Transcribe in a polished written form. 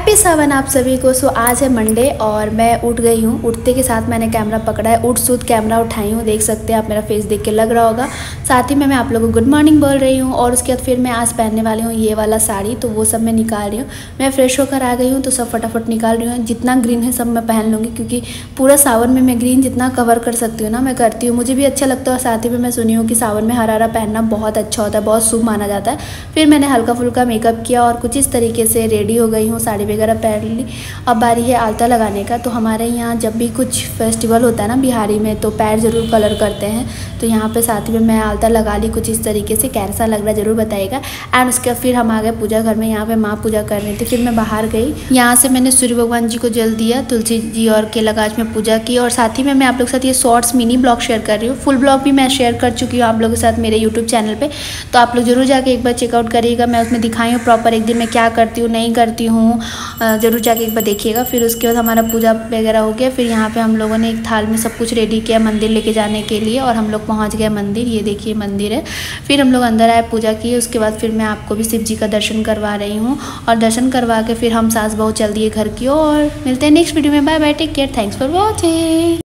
Happy 7 आप सभी को। सो आज है मंडे और मैं उठ गई हूँ। उठते के साथ मैंने कैमरा पकड़ा है, उठ सूट कैमरा उठाई हूँ। देख सकते हैं आप, मेरा फेस देख के लग रहा होगा। साथ ही में मैं आप लोगों को गुड मॉर्निंग बोल रही हूँ। और उसके बाद फिर मैं आज पहनने वाली हूँ ये वाला साड़ी, तो वो सब मैं निकाल रही हूँ। मैं फ्रेश होकर आ गई हूँ तो सब फटाफट निकाल रही हूँ। जितना ग्रीन है सब मैं पहन लूँगी, क्योंकि पूरा सावन में मैं ग्रीन जितना कवर कर सकती हूँ ना मैं करती हूँ। मुझे भी अच्छा लगता है और साथ ही में मैं सुनी हूँ कि सावन में हरा हरा पहनना बहुत अच्छा होता है, बहुत शुभ माना जाता है। फिर मैंने हल्का फुल्का मेकअप किया और कुछ इस तरीके से रेडी हो गई हूँ, साड़ी वगैरह पहन ली। अब बारी है आलता लगाने का। तो हमारे यहाँ जब भी कुछ फेस्टिवल होता है ना बिहारी में, तो पैर ज़रूर कलर करते हैं। तो यहाँ पे साथ ही में मैं आलता लगा ली कुछ इस तरीके से। कैसा लग रहा है ज़रूर बताइएगा। एंड उसके बाद फिर हम आ गए पूजा घर में। यहाँ पे माँ पूजा कर रही थी, फिर मैं बाहर गई। यहाँ से मैंने सूर्य भगवान जी को जल दिया, तुलसी जी और केला गाछ में पूजा की। और साथ ही में मैं आप लोग के साथ ये शॉर्ट्स मिनी ब्लॉग शेयर कर रही हूँ। फुल ब्लॉग भी मैं शेयर कर चुकी हूँ आप लोगों के साथ मेरे यूट्यूब चैनल पर। तो आप लोग जरूर जाके एक बार चेकआउट करिएगा। मैं उसमें दिखाई हूँ प्रॉपर एक दिन मैं क्या करती हूँ नहीं करती हूँ, ज़रूर जाके एक बार देखिएगा। फिर उसके बाद हमारा पूजा वगैरह हो गया। फिर यहाँ पे हम लोगों ने एक थाल में सब कुछ रेडी किया मंदिर लेके जाने के लिए, और हम लोग पहुँच गए मंदिर। ये देखिए मंदिर है। फिर हम लोग अंदर आए, पूजा किए। उसके बाद फिर मैं आपको भी शिव जी का दर्शन करवा रही हूँ, और दर्शन करवा के फिर हम सास बहू चल दिए घर की ओर। मिलते हैं नेक्स्ट वीडियो में। Bye bye, take care, thanks for watching.